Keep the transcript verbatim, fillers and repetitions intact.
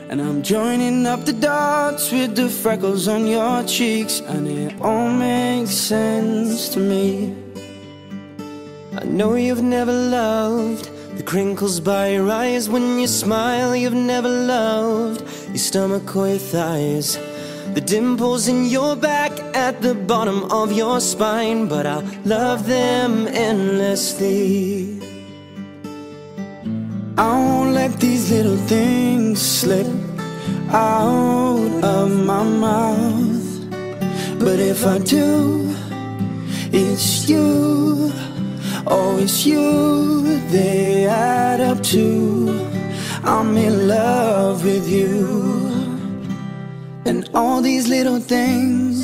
And I'm joining up the dots with the freckles on your cheeks, and it all makes sense to me. I know you've never loved the crinkles by your eyes when you smile. You've never loved your stomach or your thighs, the dimples in your back at the bottom of your spine, but I'll love them endlessly. I won't let these little things slip out of my mouth, but if I do, it's you, oh it's you they add up to. I'm in love with you. And all these little things